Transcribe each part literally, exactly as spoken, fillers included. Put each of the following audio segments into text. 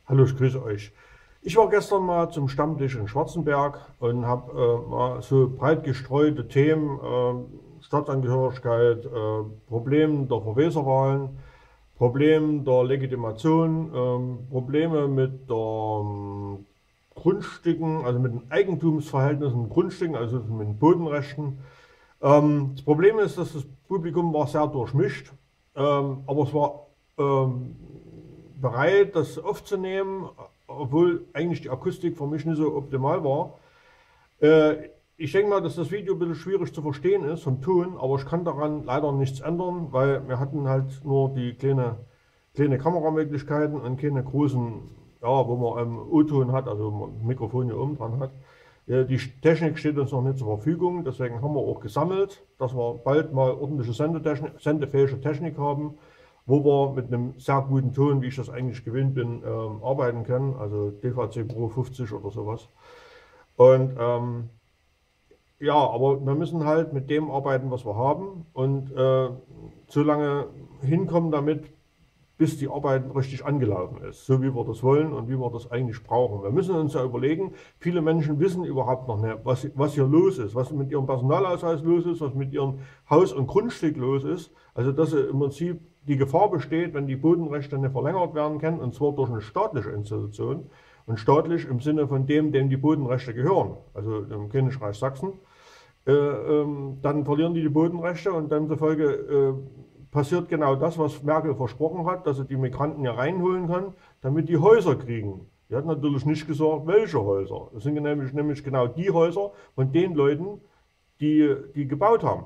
Hallo, ich grüße euch. Ich war gestern mal zum Stammtisch in Schwarzenberg und habe äh, mal so breit gestreute Themen, äh, Staatsangehörigkeit, äh, Problem der Verweserwahlen, Problem der Legitimation, ähm, Probleme mit der ähm, Grundstücken, also mit den Eigentumsverhältnissen, Grundstücken, also mit den Bodenrechten. Ähm, das Problem ist, dass das Publikum war sehr durchmischt, ähm, aber es war ähm, bereit, das aufzunehmen, obwohl eigentlich die Akustik für mich nicht so optimal war. Äh, ich denke mal, dass das Video ein bisschen schwierig zu verstehen ist vom Ton, aber ich kann daran leider nichts ändern, weil wir hatten halt nur die kleine, kleine Kameramöglichkeiten und keine großen, ja, wo man einen O-Ton hat, also wo man ein Mikrofon hier oben dran hat. Äh, Die Technik steht uns noch nicht zur Verfügung, deswegen haben wir auch gesammelt, dass wir bald mal ordentliche Sendetechnik, sendefähige Technik haben, wo wir mit einem sehr guten Ton, wie ich das eigentlich gewöhnt bin, ähm, arbeiten können, also D V C Pro fünfzig oder sowas. Und ähm, ja, aber wir müssen halt mit dem arbeiten, was wir haben und äh, so lange hinkommen damit, bis die Arbeit richtig angelaufen ist, so wie wir das wollen und wie wir das eigentlich brauchen. Wir müssen uns ja überlegen, viele Menschen wissen überhaupt noch nicht, was, was hier los ist, was mit ihrem Personalausweis los ist, was mit ihrem Haus- und Grundstück los ist. Also dass im Prinzip die Gefahr besteht, wenn die Bodenrechte nicht verlängert werden können, und zwar durch eine staatliche Institution. Und staatlich im Sinne von dem, dem die Bodenrechte gehören, also dem Königreich Sachsen, äh, ähm, dann verlieren die die Bodenrechte und demzufolge äh, passiert genau das, was Merkel versprochen hat, dass sie die Migranten hier reinholen kann, damit die Häuser kriegen. Die hat natürlich nicht gesagt, welche Häuser. Das sind nämlich, nämlich genau die Häuser von den Leuten, die, die gebaut haben,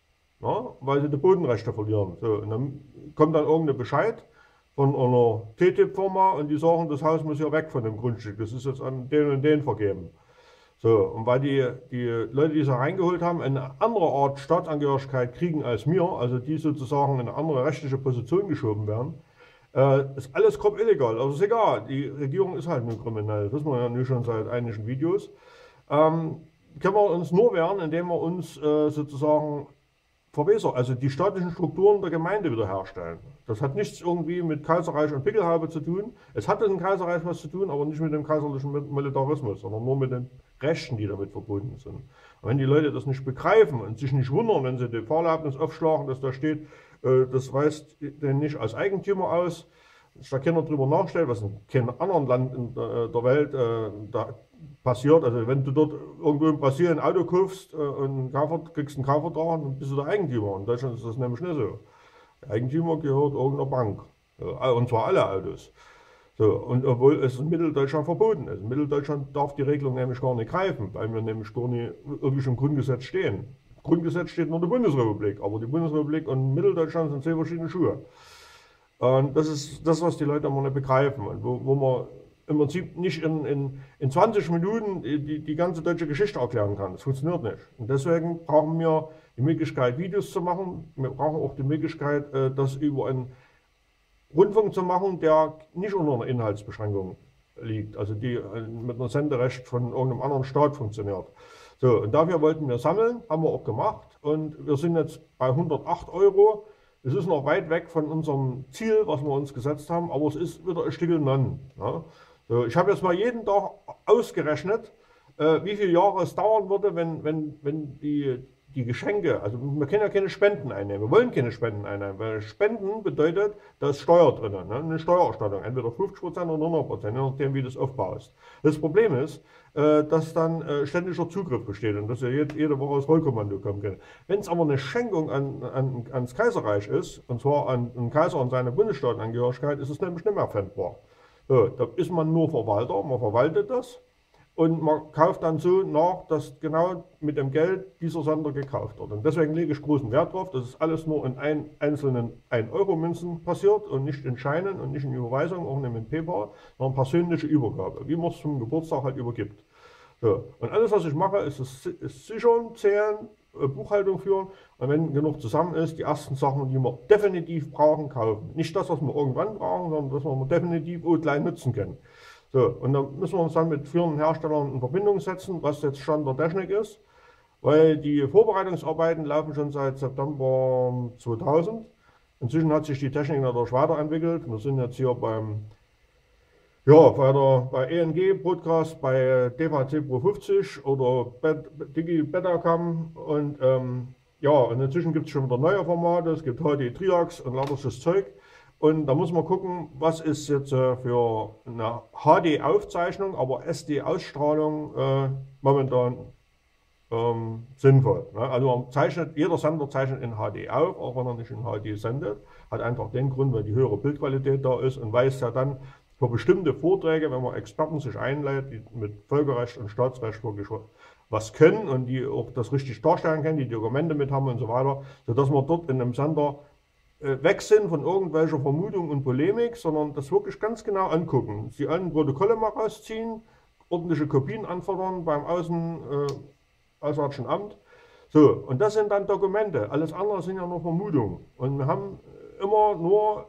ja, weil sie die Bodenrechte verlieren. So, und dann kommt dann irgendein Bescheid von einer T T I P-Firma und die sagen, das Haus muss ja weg von dem Grundstück. Das ist jetzt an den und den vergeben. So, und weil die, die Leute, die sie reingeholt haben, eine andere Art Staatsangehörigkeit kriegen als mir, also die sozusagen in eine andere rechtliche Position geschoben werden, äh, ist alles grob illegal. Also ist egal, die Regierung ist halt nur kriminell. Das wissen wir ja nur schon seit einigen Videos. Ähm, Können wir uns nur wehren, indem wir uns äh, sozusagen verwässern, also die staatlichen Strukturen der Gemeinde wiederherstellen. Das hat nichts irgendwie mit Kaiserreich und Pickelhaube zu tun. Es hat mit dem Kaiserreich was zu tun, aber nicht mit dem kaiserlichen Militarismus, sondern nur mit den Rechten, die damit verbunden sind. Und wenn die Leute das nicht begreifen und sich nicht wundern, wenn sie die Fahrerlaubnis aufschlagen, dass da steht, äh, das weist den nicht als Eigentümer aus, dass da keiner drüber nachstellt, was in keinem anderen Land in der, der Welt äh, da passiert. Also wenn du dort irgendwo in Brasilien ein Auto kaufst äh, und einen kriegst einen Kaufvertrag, dann bist du der Eigentümer. In Deutschland ist das nämlich nicht so. Der Eigentümer gehört irgendeiner Bank. Ja, und zwar alle Autos. So, und obwohl es in Mitteldeutschland verboten ist. In Mitteldeutschland darf die Regelung nämlich gar nicht greifen, weil wir nämlich gar nicht irgendwie im Grundgesetz stehen. Im Grundgesetz steht nur die Bundesrepublik, aber die Bundesrepublik und Mitteldeutschland sind zwei verschiedene Schuhe. Und das ist das, was die Leute immer nicht begreifen. Und wo, wo man im Prinzip nicht in, in, in zwanzig Minuten die, die ganze deutsche Geschichte erklären kann. Das funktioniert nicht. Und deswegen brauchen wir die Möglichkeit, Videos zu machen. Wir brauchen auch die Möglichkeit, äh, das über einen Rundfunk zu machen, der nicht unter einer Inhaltsbeschränkung liegt. Also die äh, mit einem Senderecht von irgendeinem anderen Staat funktioniert. So, und dafür wollten wir sammeln, haben wir auch gemacht. Und wir sind jetzt bei hundertacht Euro. Es ist noch weit weg von unserem Ziel, was wir uns gesetzt haben, aber es ist wieder ein Stückel non. Ja. So, ich habe jetzt mal jeden Tag ausgerechnet, äh, wie viele Jahre es dauern würde, wenn, wenn, wenn die, die Geschenke, also wir können ja keine Spenden einnehmen, wir wollen keine Spenden einnehmen, weil Spenden bedeutet, da ist Steuer drin, ne? Eine Steuererstattung, entweder fünfzig Prozent oder hundert Prozent, je nachdem, wie du das aufbaust. Das Problem ist, äh, dass dann äh, ständiger Zugriff besteht und dass ja jede, jede Woche das Rollkommando kommen kann. Wenn es aber eine Schenkung an, an, ans Kaiserreich ist, und zwar an den Kaiser und seine Bundesstaatenangehörigkeit, ist es nämlich nicht mehr pfändbar. So, da ist man nur Verwalter, man verwaltet das. Und man kauft dann so nach, dass genau mit dem Geld dieser Sender gekauft wird. Und deswegen lege ich großen Wert darauf, dass es alles nur in ein, einzelnen ein Euro Münzen passiert und nicht in Scheinen und nicht in Überweisungen, auch nicht in PayPal, sondern persönliche Übergabe, wie man es zum Geburtstag halt übergibt. So. Und alles, was ich mache, ist, es, ist sichern, zählen, Buchhaltung führen und wenn genug zusammen ist, die ersten Sachen, die wir definitiv brauchen, kaufen. Nicht das, was wir irgendwann brauchen, sondern das, was wir definitiv auch gleich nutzen können. So, und dann müssen wir uns dann mit führenden Herstellern in Verbindung setzen, was jetzt Stand der Technik ist, weil die Vorbereitungsarbeiten laufen schon seit September zweitausend. Inzwischen hat sich die Technik natürlich weiterentwickelt. Wir sind jetzt hier beim Ja, bei, der, bei E N G Broadcast, bei D V C Pro fünfzig oder Bet, Digi Betacam und ähm, ja, und inzwischen gibt es schon wieder neue Formate, es gibt H D Triax und lauter das Zeug. Und da muss man gucken, was ist jetzt äh, für eine H D-Aufzeichnung, aber S D-Ausstrahlung äh, momentan ähm, sinnvoll. Ne? Also man zeichnet, jeder Sender zeichnet in H D auf, auch wenn er nicht in H D sendet. Hat einfach den Grund, weil die höhere Bildqualität da ist und weiß ja dann für bestimmte Vorträge, wenn man Experten sich einlädt, die mit Völkerrecht und Staatsrecht wirklich was können und die auch das richtig darstellen können, die Dokumente mit haben und so weiter, sodass man dort in einem Sender äh, weg sind von irgendwelcher Vermutung und Polemik, sondern das wirklich ganz genau angucken. Sie allen Protokolle mal rausziehen, ordentliche Kopien anfordern beim Außen, äh, Auswärtigen Amt. So, und das sind dann Dokumente. Alles andere sind ja nur Vermutungen. Und wir haben immer nur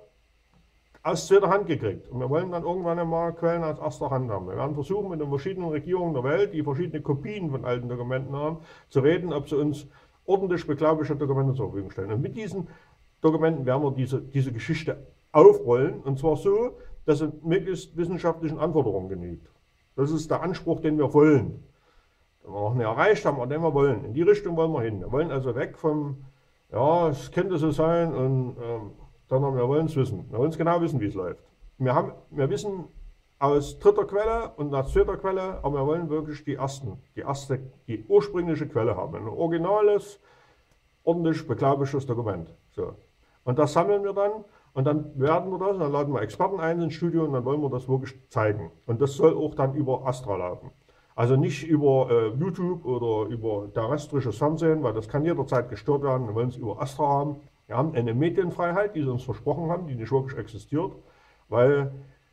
aus zweiter Hand gekriegt. Und wir wollen dann irgendwann einmal Quellen aus erster Hand haben. Wir werden versuchen, mit den verschiedenen Regierungen der Welt, die verschiedene Kopien von alten Dokumenten haben, zu reden, ob sie uns ordentlich beglaubigte Dokumente zur Verfügung stellen. Und mit diesen Dokumenten werden wir diese, diese Geschichte aufrollen. Und zwar so, dass es möglichst wissenschaftlichen Anforderungen genügt. Das ist der Anspruch, den wir wollen. Den wir noch nicht erreicht haben, aber den wir wollen. In die Richtung wollen wir hin. Wir wollen also weg vom, ja, es könnte so sein, und ähm, sondern wir wollen es wissen. Wir wollen es genau wissen, wie es läuft. Wir, haben, wir wissen aus dritter Quelle und aus zweiter Quelle, aber wir wollen wirklich die ersten, die erste, die ursprüngliche Quelle haben. Ein originales, ordentlich beglaubigtes Dokument. So. Und das sammeln wir dann und dann werden wir das, dann laden wir Experten ein ins Studio und dann wollen wir das wirklich zeigen. Und das soll auch dann über Astra laufen. Also nicht über äh, YouTube oder über terrestrisches Fernsehen, weil das kann jederzeit gestört werden. Wir wollen es über Astra haben. Wir haben eine Medienfreiheit, die sie uns versprochen haben, die nicht wirklich existiert, weil,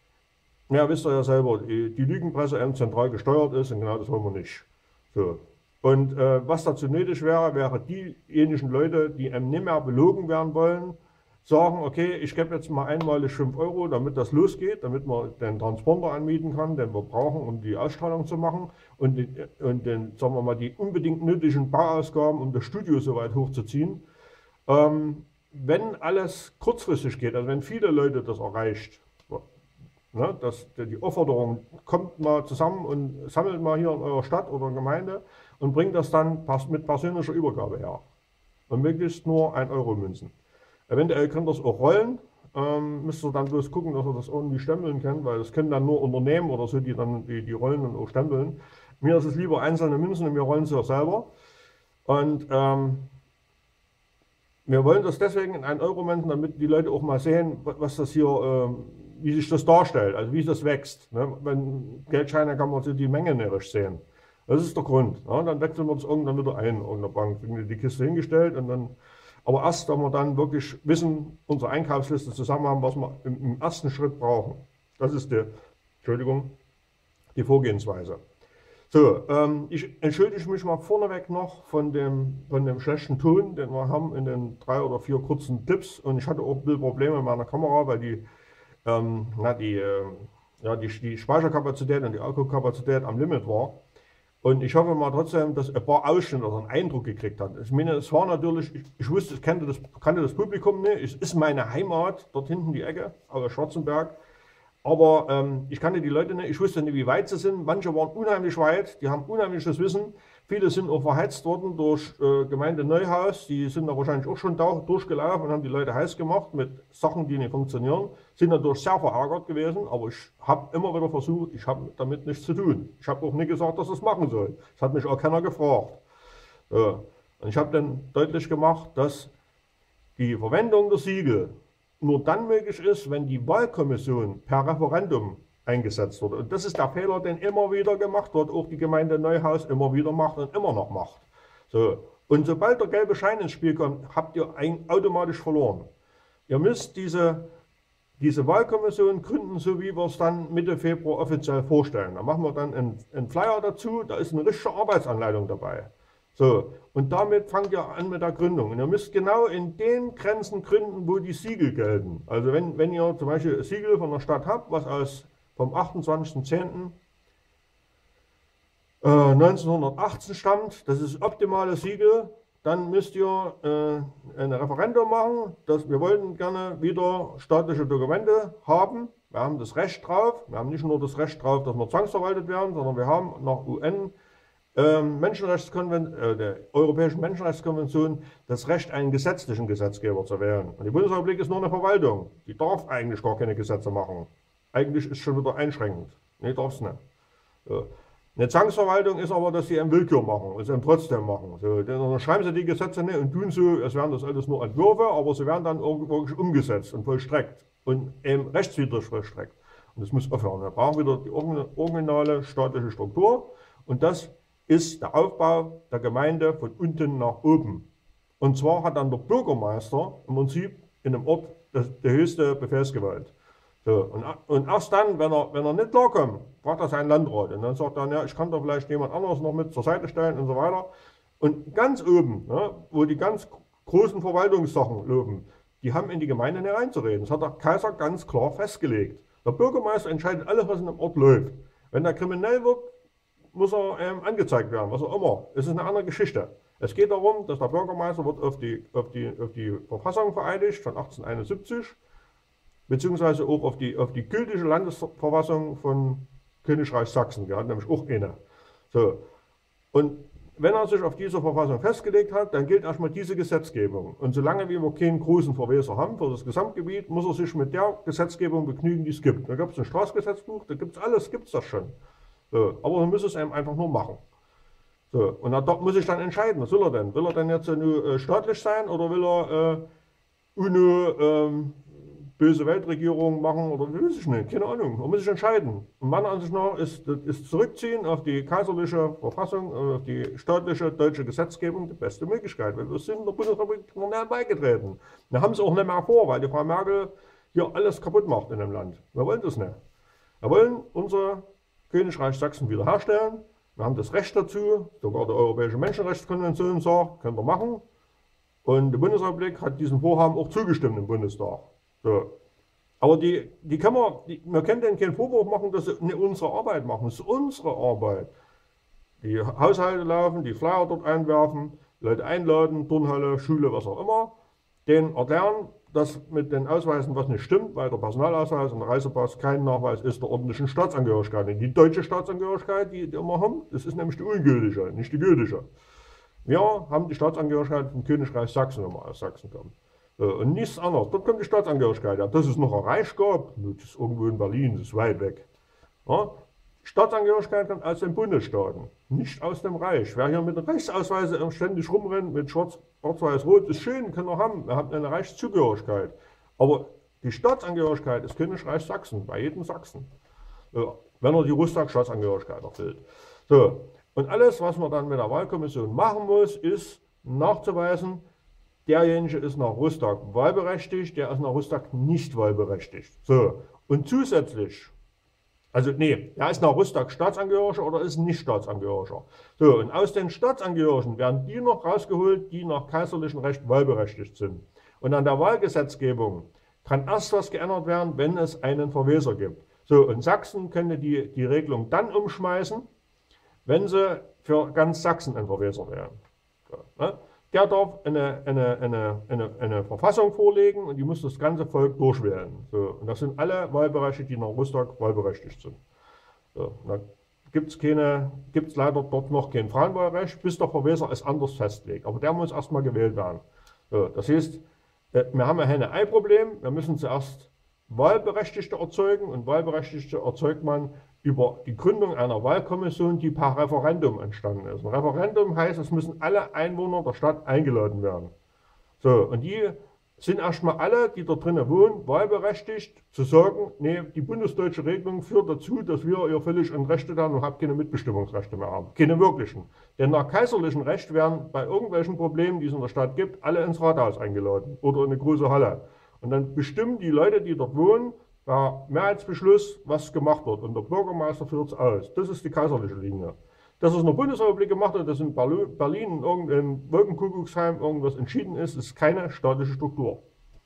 ja, wisst ihr ja selber, die, die Lügenpresse eben zentral gesteuert ist und genau das wollen wir nicht. So. Und äh, was dazu nötig wäre, wäre diejenigen Leute, die eben nicht mehr belogen werden wollen, sagen, okay, ich gebe jetzt mal einmalig fünf Euro, damit das losgeht, damit man den Transponder anmieten kann, den wir brauchen, um die Ausstrahlung zu machen und, den, und den, sagen wir mal, die unbedingt nötigen Bauausgaben, um das Studio so weit hochzuziehen. Ähm, wenn alles kurzfristig geht, also wenn viele Leute das erreicht, ne, dass die Aufforderung, kommt mal zusammen und sammelt mal hier in eurer Stadt oder Gemeinde und bringt das dann mit persönlicher Übergabe her. Und möglichst nur ein Euro Münzen. Eventuell könnt ihr es auch rollen, ähm, müsst ihr dann bloß gucken, dass ihr das irgendwie stempeln könnt, weil das können dann nur Unternehmen oder so, die dann die, die rollen und auch stempeln. Mir ist es lieber einzelne Münzen und wir rollen sie ja selber. Und ähm, wir wollen das deswegen in ein Euro Münzen, damit die Leute auch mal sehen, was das hier, ähm, wie sich das darstellt, also wie das wächst. Ne? Wenn Geldscheine kann man so die Menge nicht sehen. Das ist der Grund. Ja? Dann wechseln wir das irgendwann wieder ein in irgendeiner Bank. Wir haben die Kiste hingestellt und dann. Aber erst, wenn wir dann wirklich wissen, unsere Einkaufsliste zusammen haben, was wir im, im ersten Schritt brauchen. Das ist die, Entschuldigung, die Vorgehensweise. So, ähm, ich entschuldige mich mal vorneweg noch von dem, von dem schlechten Ton, den wir haben in den drei oder vier kurzen Clips. Und ich hatte auch ein bisschen Probleme mit meiner Kamera, weil die, ähm, na, die, äh, ja, die, die Speicherkapazität und die Akkukapazität am Limit war. Und ich hoffe mal trotzdem, dass ein paar Ausschnitte oder einen Eindruck gekriegt hat. Ich meine, es war natürlich, ich, ich wusste, ich kannte das, kannte das Publikum nicht. Es ist meine Heimat, dort hinten die Ecke, aus Schwarzenberg. Aber ähm, ich kannte die Leute nicht, ich wusste nicht, wie weit sie sind. Manche waren unheimlich weit, die haben unheimliches Wissen. Viele sind auch verheizt worden durch äh, Gemeinde Neuhaus. Die sind da wahrscheinlich auch schon da, durchgelaufen und haben die Leute heiß gemacht mit Sachen, die nicht funktionieren. Sind dadurch sehr verärgert gewesen, aber ich habe immer wieder versucht, ich habe damit nichts zu tun. Ich habe auch nicht gesagt, dass es machen soll. Das hat mich auch keiner gefragt. Äh, und ich habe dann deutlich gemacht, dass die Verwendung der Siegel nur dann möglich ist, wenn die Wahlkommission per Referendum eingesetzt wurde. Und das ist der Fehler, den immer wieder gemacht wird, auch die Gemeinde Neuhaus immer wieder macht und immer noch macht. So. Und sobald der gelbe Schein ins Spiel kommt, habt ihr ein, automatisch verloren. Ihr müsst diese, diese Wahlkommission gründen, so wie wir es dann Mitte Februar offiziell vorstellen. Da machen wir dann einen, einen Flyer dazu, da ist eine richtige Arbeitsanleitung dabei. So, und damit fangt ihr an mit der Gründung. Und ihr müsst genau in den Grenzen gründen, wo die Siegel gelten. Also wenn, wenn ihr zum Beispiel ein Siegel von der Stadt habt, was aus vom achtundzwanzigsten zehnten neunzehnhundertachtzehn stammt, das ist das optimale Siegel, dann müsst ihr äh, ein Referendum machen, dass wir wollten gerne wieder staatliche Dokumente haben wir haben das Recht drauf, wir haben nicht nur das Recht drauf, dass wir zwangsverwaltet werden, sondern wir haben nach U N ähm, Menschenrechtskonven äh, der Europäischen Menschenrechtskonvention das Recht, einen gesetzlichen Gesetzgeber zu wählen. Und die Bundesrepublik ist nur eine Verwaltung. Die darf eigentlich gar keine Gesetze machen. Eigentlich ist es schon wieder einschränkend. Nee, darf es nicht. So. Eine Zwangsverwaltung ist aber, dass sie eine Willkür machen und sie dann trotzdem machen. So, dann schreiben sie die Gesetze nicht und tun so, als wären das alles nur Entwürfe, aber sie werden dann wirklich umgesetzt und vollstreckt und eben rechtswidrig vollstreckt. Und das muss aufhören. Wir brauchen wieder die originale staatliche Struktur und das ist der Aufbau der Gemeinde von unten nach oben. Und zwar hat dann der Bürgermeister im Prinzip in einem Ort das, die höchste Befehlsgewalt. So, und, und erst dann, wenn er, wenn er nicht klarkommt, fragt er seinen Landrat. Und dann sagt er, ja, ich kann da vielleicht jemand anderes noch mit zur Seite stellen und so weiter. Und ganz oben, ne, wo die ganz großen Verwaltungssachen laufen, die haben in die Gemeinde nicht reinzureden. Das hat der Kaiser ganz klar festgelegt. Der Bürgermeister entscheidet alles, was in dem Ort läuft. Wenn er kriminell wird, muss er ähm, angezeigt werden, was auch immer. Es ist eine andere Geschichte. Es geht darum, dass der Bürgermeister wird auf die, auf die, auf die Verfassung vereidigt von achtzehnhunderteinundsiebzig, beziehungsweise auch auf die, auf die gültige Landesverfassung von Königreich Sachsen. Wir hatten nämlich auch eine. So. Und wenn er sich auf diese Verfassung festgelegt hat, dann gilt erstmal diese Gesetzgebung. Und solange wir keinen großen Verweser haben für das Gesamtgebiet, muss er sich mit der Gesetzgebung begnügen, die es gibt. Da gibt es ein Straßgesetzbuch, da gibt es alles, gibt es das schon. So. Aber man muss es einem einfach nur machen. So. Und da muss ich dann entscheiden, was will er denn? Will er denn jetzt nur äh, staatlich sein oder will er äh, UNO, ähm, böse Weltregierung machen oder wie weiß ich nicht, keine Ahnung. Man muss sich entscheiden. Und meiner Ansicht nach ist, ist Zurückziehen auf die kaiserliche Verfassung, auf die staatliche deutsche Gesetzgebung die beste Möglichkeit, weil wir sind in der Bundesrepublik noch nicht beigetreten. Wir haben es auch nicht mehr vor, weil die Frau Merkel hier alles kaputt macht in dem Land. Wir wollen das nicht. Wir wollen unser Königreich Sachsen wiederherstellen. Wir haben das Recht dazu, sogar die Europäische Menschenrechtskonvention sagt, können wir machen. Und die Bundesrepublik hat diesem Vorhaben auch zugestimmt im Bundestag. So. Aber die, die können wir, die, wir können denen keinen Vorwurf machen, dass sie nicht unsere Arbeit machen. Es ist unsere Arbeit. Die Haushalte laufen, die Flyer dort einwerfen, Leute einladen, Turnhalle, Schule, was auch immer. Denen erklären, dass mit den Ausweisen was nicht stimmt, weil der Personalausweis und der Reisepass kein Nachweis ist der ordentlichen Staatsangehörigkeit. Und die deutsche Staatsangehörigkeit, die, die wir haben, das ist nämlich die ungültige, nicht die gültige. Wir haben die Staatsangehörigkeit vom Königreich Sachsen, wenn wir aus Sachsen kommen. Und nichts anderes. Dort kommt die Staatsangehörigkeit. Ja, dass es noch ein Reich gab, das ist irgendwo in Berlin, das ist weit weg. Ja, Staatsangehörigkeit kommt aus den Bundesstaaten, nicht aus dem Reich. Wer hier mit dem Reichsausweis ständig rumrennt, mit Schwarz, Weiß, Rot, ist schön, kann er haben. Er hat eine Reichszugehörigkeit. Aber die Staatsangehörigkeit ist Königreich Sachsen, bei jedem Sachsen. Ja, wenn er die Reichsstaatsangehörigkeit erfüllt. So. Und alles, was man dann mit der Wahlkommission machen muss, ist nachzuweisen, derjenige ist nach Rustag wahlberechtigt, der ist nach Rustag nicht wahlberechtigt. So. Und zusätzlich, also nee, er ist nach Rustag Staatsangehöriger oder ist nicht Staatsangehöriger. So, und aus den Staatsangehörigen werden die noch rausgeholt, die nach kaiserlichem Recht wahlberechtigt sind. Und an der Wahlgesetzgebung kann erst was geändert werden, wenn es einen Verweser gibt. So, und Sachsen könnte die, die Regelung dann umschmeißen, wenn sie für ganz Sachsen ein Verweser wären. So, ne? Der darf eine, eine, eine, eine, eine Verfassung vorlegen und die muss das ganze Volk durchwählen. So, und das sind alle Wahlberechtigte, die nach Rustag wahlberechtigt sind. So, da gibt es gibt's leider dort noch kein Frauenwahlrecht, bis der Verweser es anders festlegt. Aber der muss erstmal gewählt werden. So, das heißt, wir haben ein Henne-Ei-Problem. Wir müssen zuerst Wahlberechtigte erzeugen und Wahlberechtigte erzeugt man über die Gründung einer Wahlkommission, die per Referendum entstanden ist. Ein Referendum heißt, es müssen alle Einwohner der Stadt eingeladen werden. So, und die sind erstmal alle, die dort drinnen wohnen, wahlberechtigt zu sagen, nee, die bundesdeutsche Regelung führt dazu, dass wir ihr völlig Entrechtet haben und habt keine Mitbestimmungsrechte mehr haben. Keine wirklichen. Denn nach kaiserlichem Recht werden bei irgendwelchen Problemen, die es in der Stadt gibt, alle ins Rathaus eingeladen oder in eine große Halle. Und dann bestimmen die Leute, die dort wohnen, per Mehrheitsbeschluss, was gemacht wird. Und der Bürgermeister führt es aus. Das ist die kaiserliche Linie. Dass es in der Bundesrepublik gemacht wird, dass in Berlin, in irgendeinem Wolkenkuckucksheim irgendwas entschieden ist, ist keine staatliche Struktur.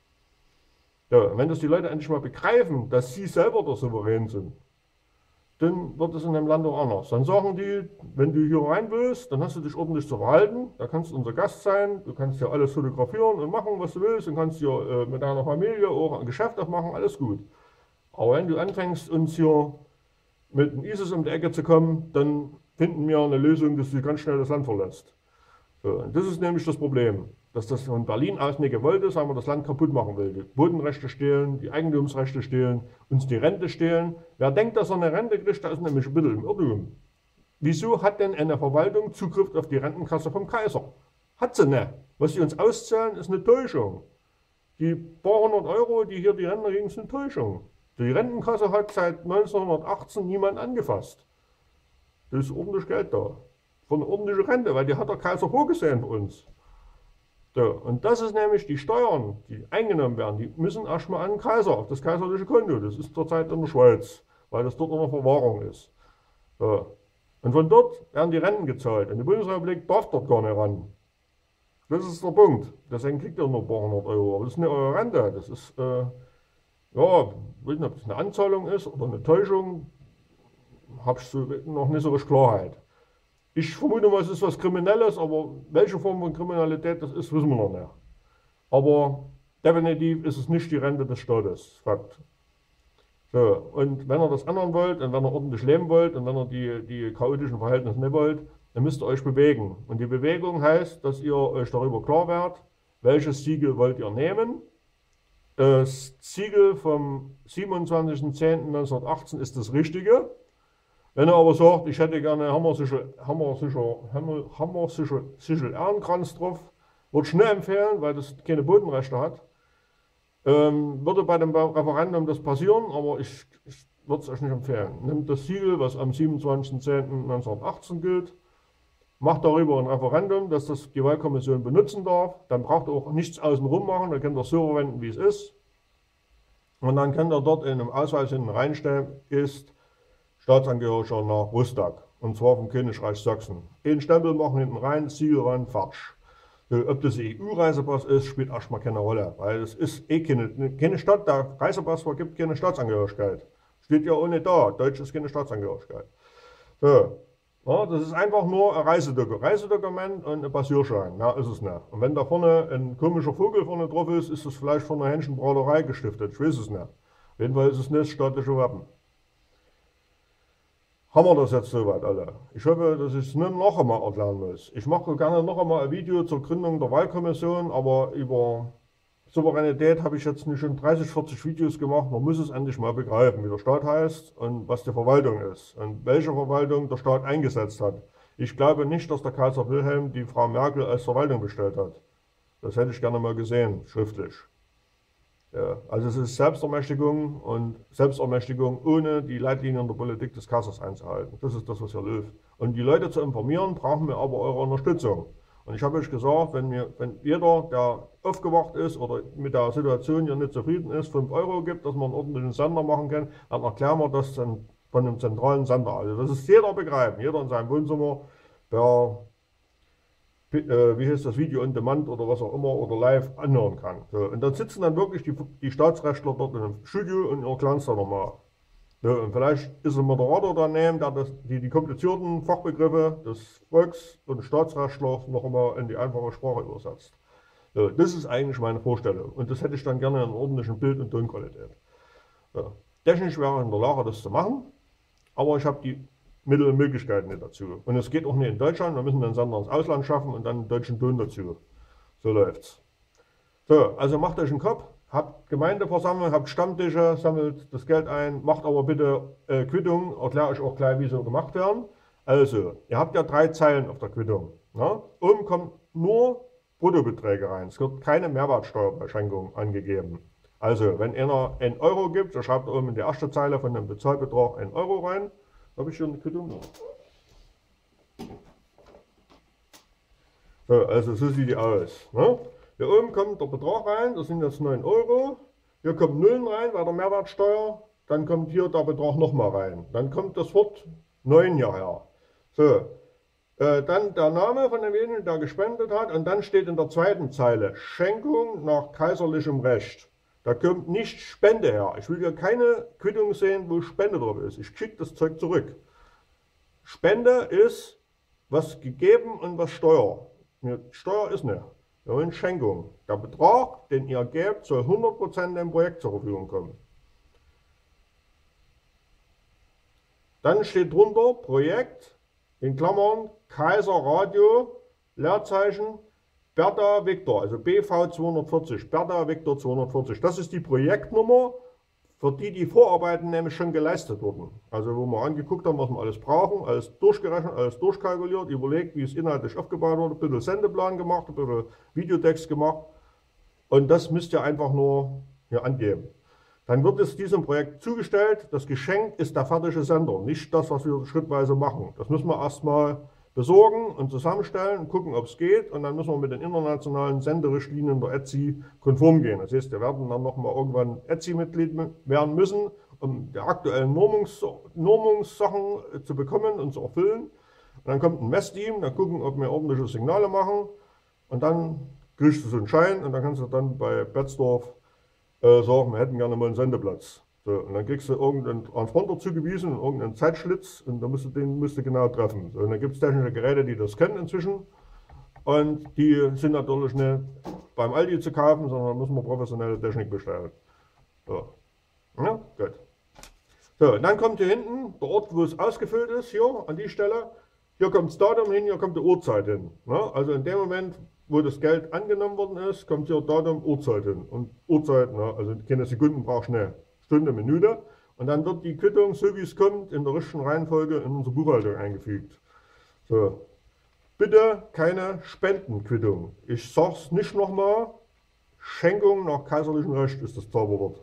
Ja, wenn das die Leute endlich mal begreifen, dass sie selber der Souverän sind, dann wird es in dem Land auch anders. Dann sagen die, wenn du hier rein willst, dann hast du dich ordentlich zu verhalten, da kannst du unser Gast sein, du kannst ja alles fotografieren und machen, was du willst, dann kannst du ja äh, mit deiner Familie auch ein Geschäft aufmachen, alles gut. Aber wenn du anfängst, uns hier mit dem ISIS um die Ecke zu kommen, dann finden wir eine Lösung, dass du ganz schnell das Land verlässt. So, und das ist nämlich das Problem, dass das von Berlin aus nicht gewollt ist, weil man das Land kaputt machen will. Die Bodenrechte stehlen, die Eigentumsrechte stehlen, uns die Rente stehlen. Wer denkt, dass er eine Rente kriegt, der ist nämlich ein bisschen im Irrtum. Wieso hat denn eine Verwaltung Zugriff auf die Rentenkasse vom Kaiser? Hat sie nicht. Was sie uns auszahlen, ist eine Täuschung. Die paar hundert Euro, die hier die Rentner kriegen, sind eine Täuschung. Die Rentenkasse hat seit neunzehnhundertachtzehn niemand angefasst. Da ist ordentlich Geld da. Für eine ordentliche Rente, weil die hat der Kaiser vorgesehen für uns. So, und das ist nämlich die Steuern, die eingenommen werden, die müssen erstmal an den Kaiser, auf das kaiserliche Konto. Das ist zurzeit in der Schweiz, weil das dort unter Verwahrung ist. So. Und von dort werden die Renten gezahlt. Und die Bundesrepublik darf dort gar nicht ran. Das ist der Punkt. Deswegen kriegt ihr nur ein paar hundert Euro. Aber das ist nicht eure Rente. Das ist, äh, ja, ich weiß nicht, ob das eine Anzahlung ist oder eine Täuschung. Habe ich so noch nicht so richtig Klarheit. Ich vermute mal, es ist was Kriminelles, aber welche Form von Kriminalität das ist, wissen wir noch nicht. Aber definitiv ist es nicht die Rente des Staates. Fakt. So, und wenn ihr das ändern wollt und wenn ihr ordentlich leben wollt und wenn ihr die, die chaotischen Verhältnisse nicht wollt, dann müsst ihr euch bewegen. Und die Bewegung heißt, dass ihr euch darüber klar werdet, welches Siegel wollt ihr nehmen. Das Siegel vom siebenundzwanzigsten zehnten neunzehnhundertachtzehn ist das Richtige. Wenn ihr aber sagt, ich hätte gerne Hammer-Sichel Hammer, Hammer, Ehrenkranz drauf, würde ich nicht empfehlen, weil das keine Bodenrechte hat. Ähm, würde bei dem Referendum das passieren, aber ich, ich würde es euch nicht empfehlen. Nehmt das Siegel, was am siebenundzwanzigsten zehnten neunzehnhundertachtzehn gilt, macht darüber ein Referendum, dass das die Wahlkommission benutzen darf. Dann braucht ihr auch nichts außenrum machen, dann könnt ihr so verwenden, wie es ist. Und dann könnt ihr dort in einem Ausweis hinten reinstellen, ist Staatsangehöriger nach Rostock, und zwar vom Königreich Sachsen. Den Stempel machen hinten rein, Siegel ran, fertig. So, ob das E U-Reisepass ist, spielt erstmal keine Rolle, weil es ist eh keine, keine Stadt, der Reisepass vergibt keine Staatsangehörigkeit. Steht ja auch nicht da, Deutsch ist keine Staatsangehörigkeit. So, ja, das ist einfach nur ein Reisedokument, Reisedokument und ein Passierschein, ja, ist es nicht. Und wenn da vorne ein komischer Vogel vorne drauf ist, ist das vielleicht von einer Hähnchenbraterei gestiftet, ich weiß es nicht. Auf jeden Fall ist es nicht das staatliche Wappen. Haben wir das jetzt soweit alle? Ich hoffe, dass ich es nicht noch einmal erklären muss. Ich mache gerne noch einmal ein Video zur Gründung der Wahlkommission, aber über Souveränität habe ich jetzt nicht schon dreißig, vierzig Videos gemacht. Man muss es endlich mal begreifen, wie der Staat heißt und was die Verwaltung ist und welche Verwaltung der Staat eingesetzt hat. Ich glaube nicht, dass der Kaiser Wilhelm die Frau Merkel als Verwaltung bestellt hat. Das hätte ich gerne mal gesehen, schriftlich. Ja, also es ist Selbstermächtigung und Selbstermächtigung ohne die Leitlinien der Politik des Kaisers einzuhalten. Das ist das, was hier läuft. Und die Leute zu informieren, brauchen wir aber eure Unterstützung. Und ich habe euch gesagt, wenn, mir, wenn jeder, der aufgewacht ist oder mit der Situation hier nicht zufrieden ist, fünf Euro gibt, dass man einen ordentlichen Sender machen kann, dann erklären wir das dann von einem zentralen Sender. Also das ist jeder begreifen, jeder in seinem Wohnzimmer, per wie heißt das, Video on Demand oder was auch immer oder live anhören kann. So, und dann sitzen dann wirklich die, die Staatsrechtler dort in einem Studio und erklären es dann nochmal. So, und vielleicht ist ein Moderator daneben, der das, die, die komplizierten Fachbegriffe des Volks- und Staatsrechtlers noch einmal in die einfache Sprache übersetzt. So, das ist eigentlich meine Vorstellung und das hätte ich dann gerne in ordentlichen Bild- und Tonqualität. So, technisch wäre ich in der Lage, das zu machen, aber ich habe die Mittel und Möglichkeiten nicht dazu. Und es geht auch nicht in Deutschland, wir müssen den Sender ins Ausland schaffen und dann einen deutschen Ton dazu. So läuft's. So, also macht euch einen Kopf, habt Gemeindeversammlung, habt Stammtische, sammelt das Geld ein, macht aber bitte äh, Quittungen, erkläre euch auch gleich, wie sie gemacht werden. Also, ihr habt ja drei Zeilen auf der Quittung. Ne? Oben kommen nur Bruttobeträge rein, es wird keine Mehrwertsteuerbeschränkung angegeben. Also, wenn einer einen Euro gibt, dann schreibt oben in die erste Zeile von dem Bezahlbetrag einen Euro rein. Habe ich schon eine Quittung? So, also so sieht die aus. Ne? Hier oben kommt der Betrag rein, das sind jetzt neun Euro. Hier kommt Nullen rein bei der Mehrwertsteuer. Dann kommt hier der Betrag nochmal rein. Dann kommt das Wort neun hierher. So, äh, dann der Name von demjenigen, der gespendet hat. Und dann steht in der zweiten Zeile Schenkung nach kaiserlichem Recht. Da kommt nicht Spende her. Ich will ja keine Quittung sehen, wo Spende drauf ist. Ich schicke das Zeug zurück. Spende ist was gegeben und was Steuer. Steuer ist nicht. Wir wollen Schenkung. Der Betrag, den ihr gebt, soll hundert Prozent dem Projekt zur Verfügung kommen. Dann steht drunter Projekt, in Klammern, Kaiser Radio, Leerzeichen, Bertha Victor, also B V zweihundertvierzig, Bertha Victor zweihundertvierzig. Das ist die Projektnummer, für die die Vorarbeiten nämlich schon geleistet wurden. Also wo wir angeguckt haben, was wir alles brauchen, alles durchgerechnet, alles durchkalkuliert, überlegt, wie es inhaltlich aufgebaut wurde, ein bisschen Sendeplan gemacht, ein bisschen Videotext gemacht. Und das müsst ihr einfach nur hier angeben. Dann wird es diesem Projekt zugestellt. Das Geschenk ist der fertige Sender, nicht das, was wir schrittweise machen. Das müssen wir erstmal besorgen und zusammenstellen und gucken, ob es geht. Und dann müssen wir mit den internationalen Senderichtlinien der E T S I konform gehen. Das heißt, wir werden dann nochmal irgendwann E T S I-Mitglied werden müssen, um die aktuellen Normungs Normungssachen zu bekommen und zu erfüllen. Und dann kommt ein Messteam, dann gucken, ob wir ordentliche Signale machen. Und dann kriegst du so einen Schein und dann kannst du dann bei Betzdorf äh, sagen, wir hätten gerne mal einen Sendeplatz. So, und dann kriegst du irgendeinen Transponder zugewiesen, irgendeinen Zeitschlitz und dann musst du den musst du genau treffen. So, und dann gibt es technische Geräte, die das können inzwischen. Und die sind natürlich nicht beim Aldi zu kaufen, sondern da müssen wir professionelle Technik bestellen. So. Ja, gut. So, und dann kommt hier hinten der Ort, wo es ausgefüllt ist, hier an die Stelle. Hier kommt das Datum hin, hier kommt die Uhrzeit hin. Ne? Also in dem Moment, wo das Geld angenommen worden ist, kommt hier Datum, Uhrzeit hin. Und Uhrzeit, ne? Also keine Sekunden brauchst du nicht. Stunde, Minute. Und dann wird die Quittung, so wie es kommt, in der richtigen Reihenfolge in unsere Buchhaltung eingefügt. So. Bitte keine Spendenquittung. Ich sage es nicht nochmal. Schenkung nach kaiserlichem Recht ist das Zauberwort.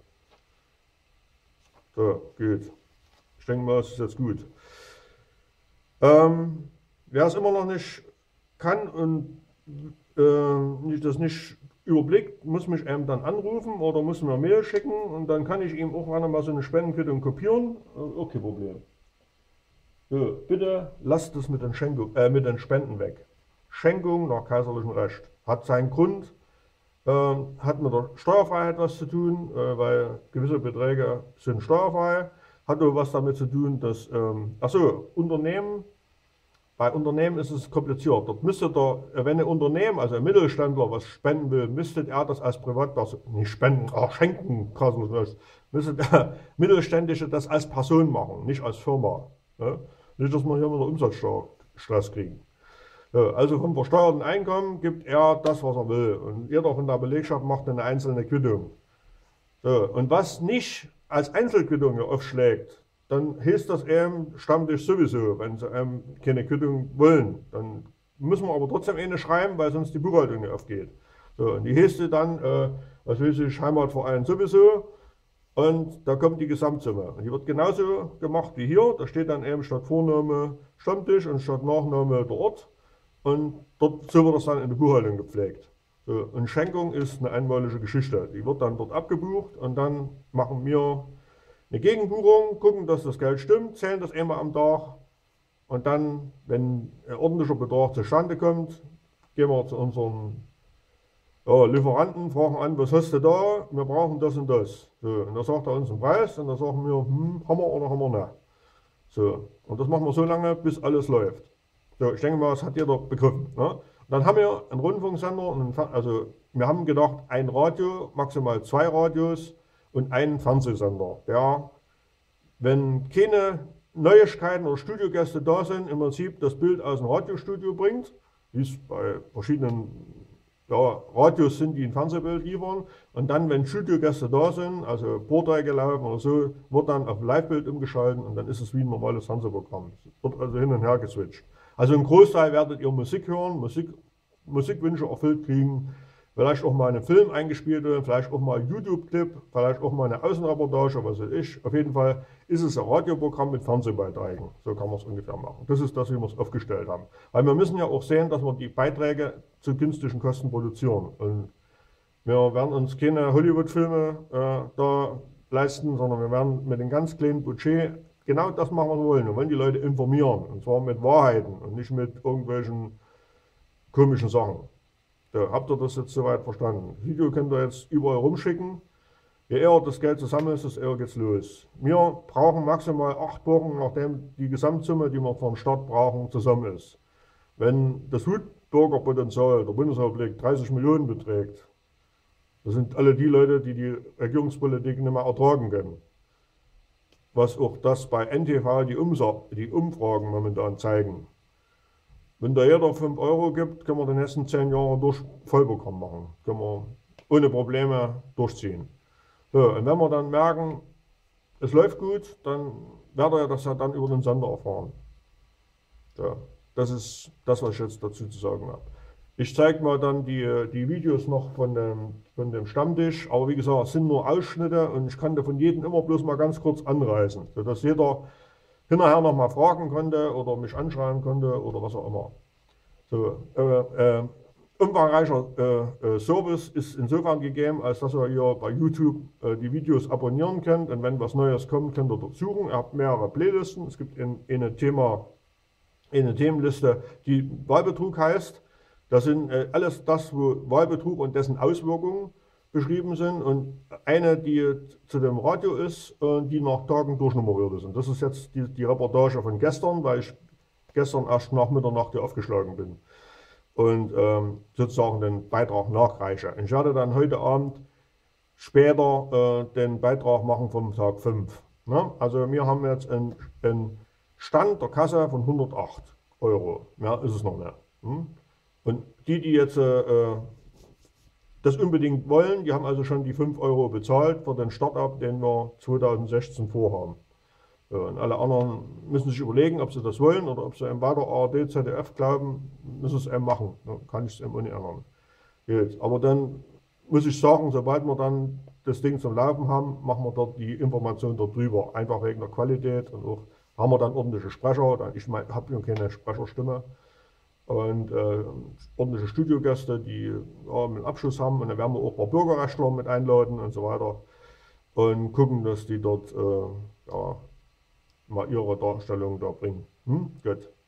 So, gut. Ich denke mal, es ist jetzt gut. Ähm, wer es immer noch nicht kann und äh, das nicht überblickt, muss mich eben dann anrufen oder muss mir eine Mail schicken und dann kann ich ihm auch mal so eine Spendenquittung kopieren. Okay, Problem. So, bitte lasst es mit den, Schenkung, äh, mit den Spenden weg. Schenkung nach kaiserlichem Recht. Hat seinen Grund, äh, hat mit der Steuerfreiheit was zu tun, äh, weil gewisse Beträge sind steuerfrei. Hat auch was damit zu tun, dass, ähm, achso, Unternehmen, bei Unternehmen ist es kompliziert. Dort müsste der, wenn ein Unternehmen, also ein Mittelständler, was spenden will, müsste er das als Privatperson, nicht spenden, auch schenken, müsste der Mittelständische das als Person machen, nicht als Firma. Ja? Nicht, dass wir hier mit der Umsatzsteuer Stress kriegen. Ja, also vom versteuerten Einkommen gibt er das, was er will. Und jeder von der Belegschaft macht eine einzelne Quittung. So, und was nicht als Einzelquittung aufschlägt, dann hieß das eben Stammtisch sowieso, wenn sie ähm, keine Quittung wollen. Dann müssen wir aber trotzdem eine schreiben, weil sonst die Buchhaltung nicht aufgeht. So, und die hieß dann, äh, was weiß ich, Heimatverein sowieso, und da kommt die Gesamtsumme. Und die wird genauso gemacht wie hier. Da steht dann eben statt Vorname Stammtisch und statt Nachname der Ort. Und dort, so wird das dann in der Buchhaltung gepflegt. So, und Schenkung ist eine einmalige Geschichte. Die wird dann dort abgebucht und dann machen wir eine Gegenbuchung, gucken, dass das Geld stimmt, zählen das einmal am Tag und dann, wenn ein ordentlicher Betrag zustande kommt, gehen wir zu unseren ja, Lieferanten, fragen an, was hast du da? Wir brauchen das und das. So, und dann sagt er uns einen Preis und dann sagen wir, hm, haben wir oder haben wir nicht. So, und das machen wir so lange, bis alles läuft. So, ich denke mal, das hat jeder begriffen. Ne? Dann haben wir einen Rundfunksender, und einen, also wir haben gedacht, ein Radio, maximal zwei Radios und einen Fernsehsender, der, wenn keine Neuigkeiten oder Studiogäste da sind, im Prinzip das Bild aus dem Radiostudio bringt, wie es bei verschiedenen ja, Radios sind, die ein Fernsehbild liefern. Und dann, wenn Studiogäste da sind, also Vorträge laufen oder so, wird dann auf Livebild umgeschaltet und dann ist es wie ein normales Fernsehprogramm. Es wird also hin und her geswitcht. Also im Großteil werdet ihr Musik hören, Musik, Musikwünsche erfüllt kriegen, vielleicht auch mal einen Film eingespielt werden, vielleicht auch mal einen YouTube-Clip, vielleicht auch mal eine Außenreportage, was weiß ich. Auf jeden Fall ist es ein Radioprogramm mit Fernsehbeiträgen. So kann man es ungefähr machen. Das ist das, wie wir es aufgestellt haben. Weil wir müssen ja auch sehen, dass wir die Beiträge zu günstigen Kosten produzieren. Und wir werden uns keine Hollywood-Filme äh, da leisten, sondern wir werden mit einem ganz kleinen Budget genau das machen, was wir wollen. Wir wollen die Leute informieren. Und zwar mit Wahrheiten und nicht mit irgendwelchen komischen Sachen. So, habt ihr das jetzt soweit verstanden? Das Video könnt ihr jetzt überall rumschicken. Je eher das Geld zusammen ist, desto eher geht's los. Wir brauchen maximal acht Wochen, nachdem die Gesamtsumme, die wir für den Start brauchen, zusammen ist. Wenn das Wutbürgerpotenzial der Bundesrepublik dreißig Millionen beträgt, das sind alle die Leute, die die Regierungspolitik nicht mehr ertragen können. was auch das bei N T V die, Umsa die Umfragen momentan zeigen. Wenn da jeder fünf Euro gibt, können wir die nächsten zehn Jahre durch Vollprogramm machen. Können wir ohne Probleme durchziehen. So, und wenn wir dann merken, es läuft gut, dann werdet ihr das ja dann über den Sender erfahren. So, das ist das, was ich jetzt dazu zu sagen habe. Ich zeige mal dann die, die Videos noch von dem, von dem Stammtisch, aber wie gesagt, es sind nur Ausschnitte und ich kann da von jedem immer bloß mal ganz kurz anreißen, sodass jeder hinterher noch mal fragen konnte oder mich anschreiben konnte oder was auch immer. So, äh, äh, umfangreicher äh, äh, Service ist insofern gegeben, als dass ihr hier bei YouTube äh, die Videos abonnieren könnt und wenn was Neues kommt, könnt ihr dort suchen. Ihr habt mehrere Playlisten. Es gibt ein, eine, Thema, eine Themenliste, die Wahlbetrug heißt. Das sind äh, alles das, wo Wahlbetrug und dessen Auswirkungen beschrieben sind und eine, die zu dem Radio ist, äh, die nach Tagen durchnummeriert ist. Und das ist jetzt die, die Reportage von gestern, weil ich gestern erst nach Mitternacht hier aufgeschlagen bin und ähm, sozusagen den Beitrag nachreiche. Ich werde dann heute Abend später äh, den Beitrag machen vom Tag fünf. Ne? Also wir haben jetzt einen, einen Stand der Kasse von hundertacht Euro. Mehr ist es noch nicht. Hm? Und die, die jetzt äh, das unbedingt wollen, die haben also schon die fünf Euro bezahlt für den Startup, den wir zweitausendsechzehn vorhaben. Und alle anderen müssen sich überlegen, ob sie das wollen oder ob sie eben weiter A R D, Z D F glauben, müssen sie es eben machen. Dann kann ich es eben auch nicht ändern. Jetzt. Aber dann muss ich sagen, sobald wir dann das Ding zum Laufen haben, machen wir dort die Information dort drüber. Einfach wegen der Qualität und auch haben wir dann ordentliche Sprecher. Ich mein, habe ja keine Sprecherstimme. Und äh, ordentliche Studiogäste, die ja, einen Abschluss haben. Und dann werden wir auch ein paar Bürgerrechtler mit einladen und so weiter. Und gucken, dass die dort äh, ja, mal ihre Darstellung da bringen. Hm? Gut.